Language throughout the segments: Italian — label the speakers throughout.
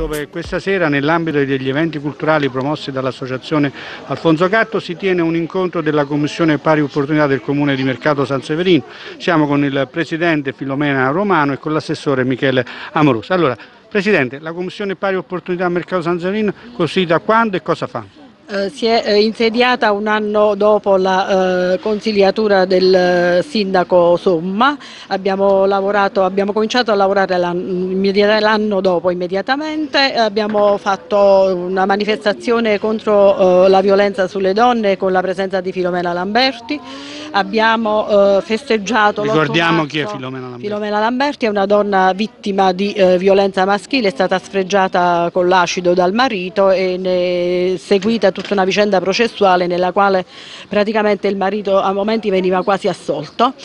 Speaker 1: dove questa sera, nell'ambito degli eventi culturali promossi dall'Associazione Alfonso Catto, si tiene un incontro della Commissione Pari Opportunità del Comune di Mercato San Severino. Siamo con il Presidente Filomena Romano e con l'Assessore Michele Amoroso. Allora, Presidente, la Commissione Pari Opportunità Mercato San Severino costituita quando e cosa fa?
Speaker 2: Si è insediata un anno dopo la consigliatura del sindaco Somma. Abbiamo cominciato a lavorare l'anno dopo immediatamente. Abbiamo fatto una manifestazione contro la violenza sulle donne con la presenza di Filomena Lamberti. Abbiamo festeggiato
Speaker 1: Ricordiamo chi è Filomena Lamberti.
Speaker 2: Filomena Lamberti è una donna vittima di violenza maschile, è stata sfregiata con l'acido dal marito e ne è seguita tutta una vicenda processuale nella quale praticamente il marito a momenti veniva quasi assolto,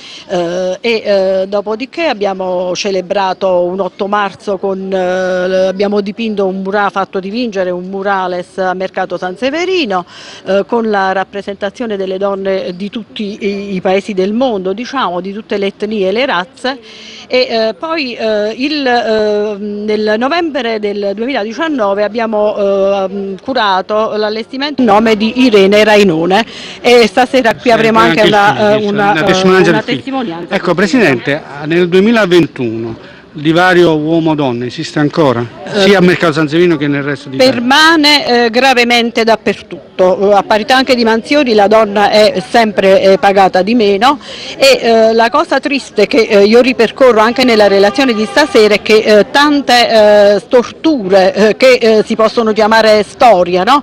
Speaker 2: dopodiché abbiamo celebrato un 8 marzo abbiamo dipinto fatto dipingere un murales a Mercato San Severino con la rappresentazione delle donne di tutti i paesi del mondo, diciamo, di tutte le etnie e le razze, e poi nel novembre del 2019 abbiamo curato l'allestimento in nome di Irene Rainone e stasera qui avremo anche una testimonianza.
Speaker 1: Ecco, Presidente, nel 2021 il divario uomo-donna esiste ancora? Sia a Mercato San Severino che nel resto d'Italia?
Speaker 2: Permane gravemente dappertutto. A parità anche di mansioni la donna è sempre pagata di meno e la cosa triste che io ripercorro anche nella relazione di stasera è che tante storture che si possono chiamare storia, no?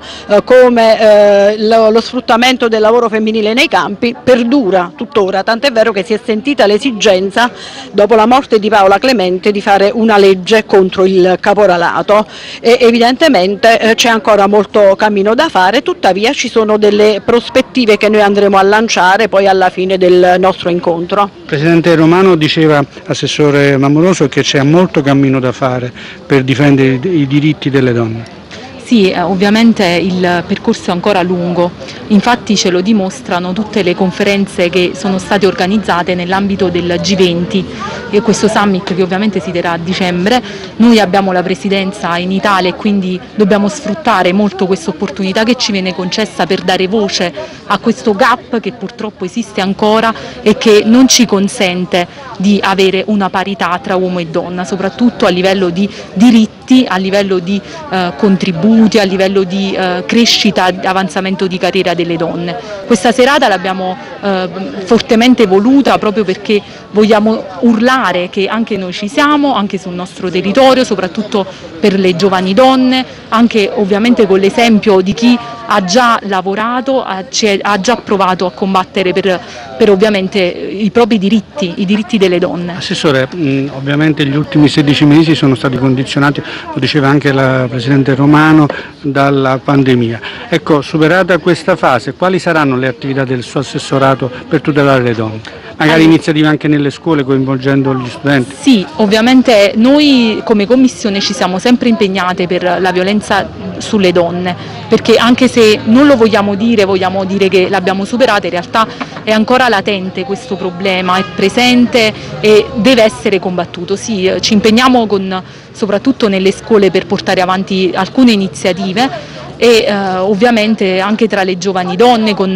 Speaker 2: Come lo sfruttamento del lavoro femminile nei campi perdura tuttora, tant'è vero che si è sentita l'esigenza, dopo la morte di Paola Clemente, di fare una legge contro il caporalato e evidentemente c'è ancora molto cammino da fare, tuttavia ci sono delle prospettive che noi andremo a lanciare poi alla fine del nostro incontro.
Speaker 1: Presidente Romano diceva, Assessore Amoroso, che c'è molto cammino da fare per difendere i diritti delle donne.
Speaker 3: Sì, ovviamente il percorso è ancora lungo, infatti ce lo dimostrano tutte le conferenze che sono state organizzate nell'ambito del G20 e questo summit che ovviamente si terrà a dicembre. Noi abbiamo la presidenza in Italia e quindi dobbiamo sfruttare molto questa opportunità che ci viene concessa per dare voce a questo gap che purtroppo esiste ancora e che non ci consente di avere una parità tra uomo e donna, soprattutto a livello di diritti, a livello di contributi, a livello di crescita e avanzamento di carriera delle donne. Questa serata l'abbiamo fortemente voluta proprio perché vogliamo urlare che anche noi ci siamo, anche sul nostro territorio, soprattutto per le giovani donne, anche ovviamente con l'esempio di chi ha già lavorato, ha già provato a combattere per ovviamente i propri diritti, i diritti delle donne.
Speaker 1: Assessore, ovviamente gli ultimi 16 mesi sono stati condizionati, lo diceva anche la Presidente Romano, dalla pandemia. Ecco, superata questa fase, quali saranno le attività del suo assessorato per tutelare le donne? Magari iniziative anche nelle scuole coinvolgendo gli studenti?
Speaker 3: Sì, ovviamente noi come Commissione ci siamo sempre impegnate per la violenza sulle donne, perché anche se non lo vogliamo dire che l'abbiamo superata, in realtà è ancora latente questo problema, è presente e deve essere combattuto. Sì, ci impegniamo soprattutto nelle scuole per portare avanti alcune iniziative e ovviamente anche tra le giovani donne con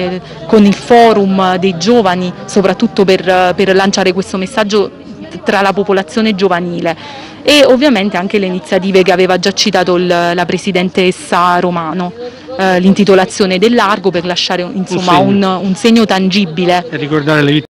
Speaker 3: il forum dei giovani, soprattutto per lanciare questo messaggio tra la popolazione giovanile e ovviamente anche le iniziative che aveva già citato la Presidentessa Romano, l'intitolazione del largo per lasciare insomma un segno tangibile.
Speaker 1: E ricordare le